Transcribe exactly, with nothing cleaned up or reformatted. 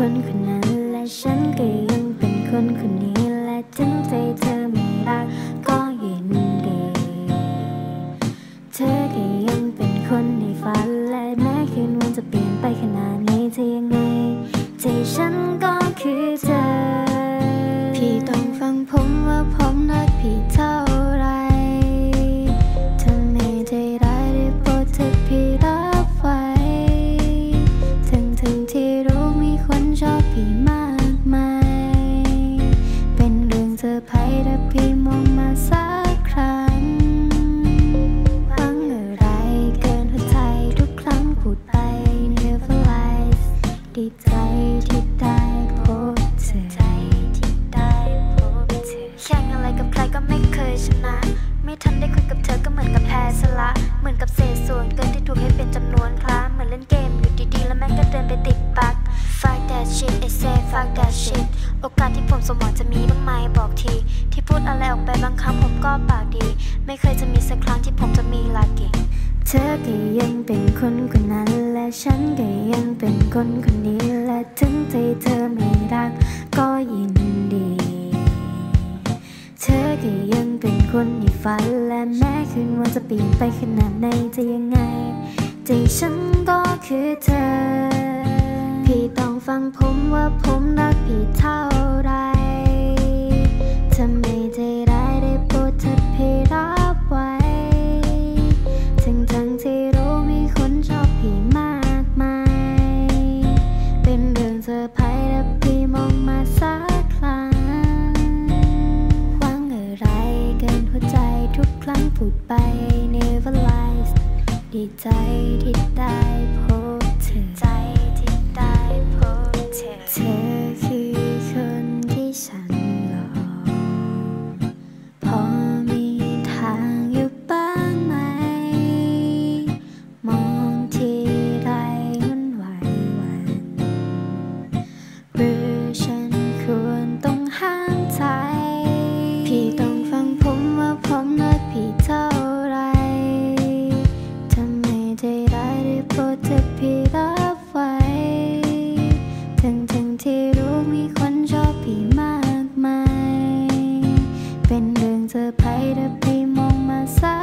คนคนนั้นและฉันก็ยังเป็นคนคนนี้และถึงใจเธอไม่รักก็ยินดีเธอก็ยังเป็นคนในฝันและแม้คืนวันจะเปลี่ยนไปขนาดนี้จะยังไงใจฉันก็คือเธอพี่ต้องฟังผมว่าผมรักพี่เท่าไรเธอไม่ได้ร้ายได้โปรดเธอพี่รับไว้ทั้งทั้งที่รู้มีคนชอบพี่มากมายเป็นเรื่องเซอร์ไพรส์ถ้าพี่มองมาสักครั้งหวังอะไรเกินหัวใจทุกครั้งพูดไป never lies ดีใจที่ได้พบเธอใจที่ได้พบเธอแข่งอะไรกับใครก็ไม่เคยชนะไม่ทันได้คุยกับเธอก็เหมือนกับแพ้สละเหมือนกับเศษส่วนเกินที่ถูกให้เป็นจำนวนคล้าเหมือนเล่นเกมอยู่ดีๆแล้วแม่งก็เดินไปติดปัก fuck that shit I say fuck that shit โอกาสที่ผมสมหวังจะมีบ้างไหมบอกทีที่พูดอะไรออกไปบางครั้งผมก็ปากดีไม่เคยจะมีสักครั้งที่ผมจะมีลากิ่งเธอก็ยังเป็นคนคนนั้นและฉันก็ยังเป็นคนคนนี้และถึงใจเธอไม่รักก็ยินดีเธอก็ยังเป็นคนในฝันและแม้คืนวันจะเปลี่ยนไปขนาดไหนจะยังไงใจฉันก็คือเธอพี่ต้องฟังผมว่าผมรักพี่เท่าไรเธอไม่ได้ร้ายได้โปรดเธอพี่รับไว้ทั้งทั้งที่รู้มีคนชอบพี่มากมายเป็นเรื่องเซอร์ไพรส์ถ้าพี่มองมาสักครั้งหวังอะไรเกินหัวใจทุกครั้งพูดไป never lies ดีใจที่ได้พบเธอใจที่ได้พบเธอเธอคือคนที่ฉันรอพอมีทางอยู่บ้างไหมมองทีไรวุ่นวายวันหรือฉันควรต้องห้ามใจพี่ต้องฟังผมว่าผมรักพี่เท่าไรทำไมได้ร้ายได้โปรดเธอพี่รับไว้ทั้งทั้งที่รู้มีคนชอบพี่มากมายเป็นเรื่องเซอร์ไพรส์ถ้าพี่มองมาสัก